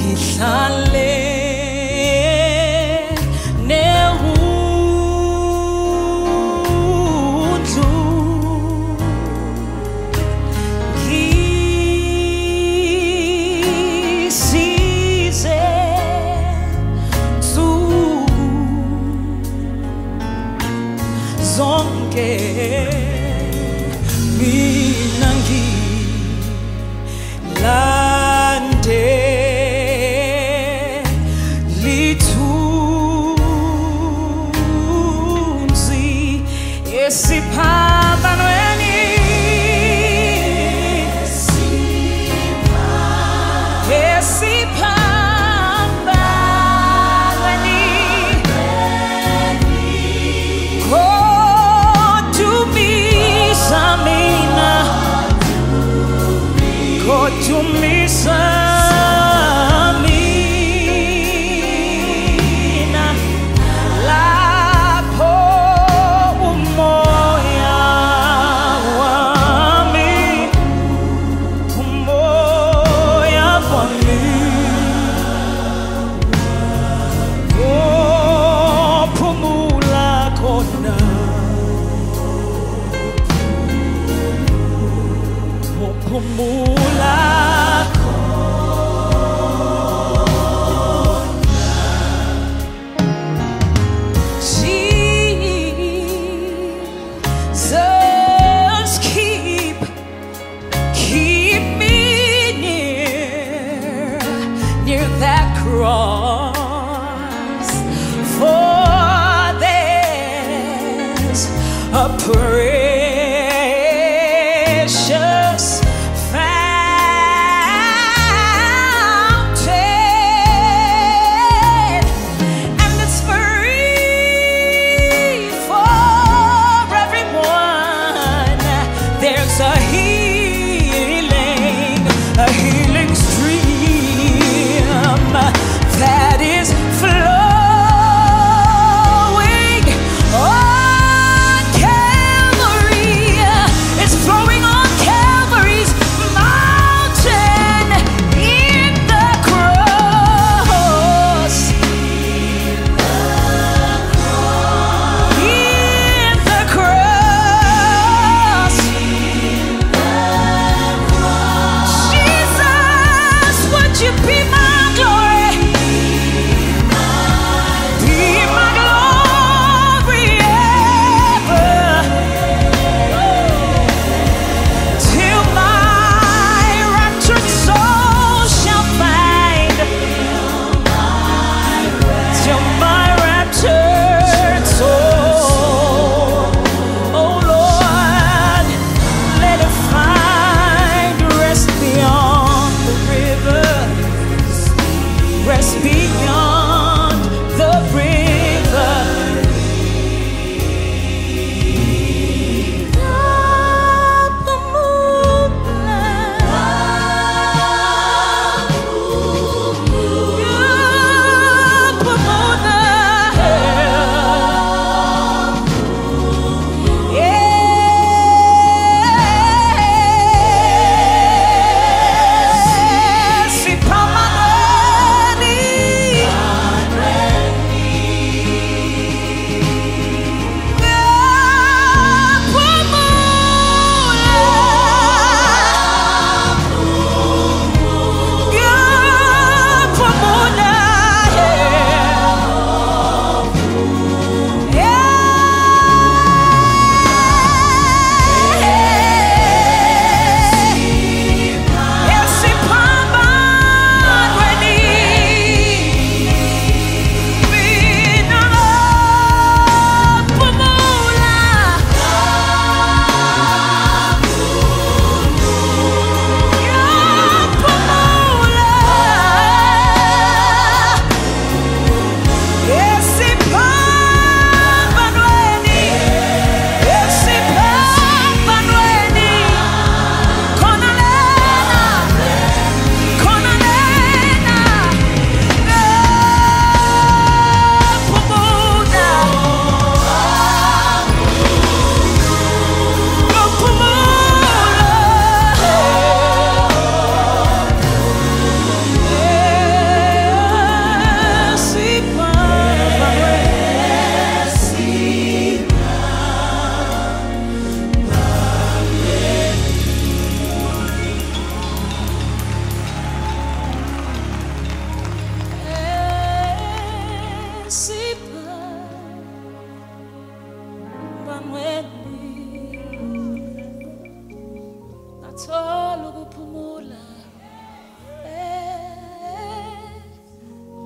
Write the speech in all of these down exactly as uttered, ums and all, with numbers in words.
ngihlale newundlu ngisize nsuku zonke mina ngilande lithunzi esiphambanweni esiphambanweni kodumisa mina kodumisa mina lapho umoya wami umoya wami ophumula khona ophumula Jesus, keep, keep me near, near that cross, for there's a precious fountain, and it's free for everyone. There's a healing, a healing stream that is flowing on Calvary. It's flowing on Calvary's mountain in the cross. In the cross. Jesus, would you be my glory? Be my glory ever, till my raptured soul shall find, till my raptured soul, oh Lord, let it find rest beyond the river, rest beyond the river. Up the moonlight, up the moonlight, yes, Esiphambanweni.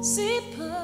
Esiphambanweni.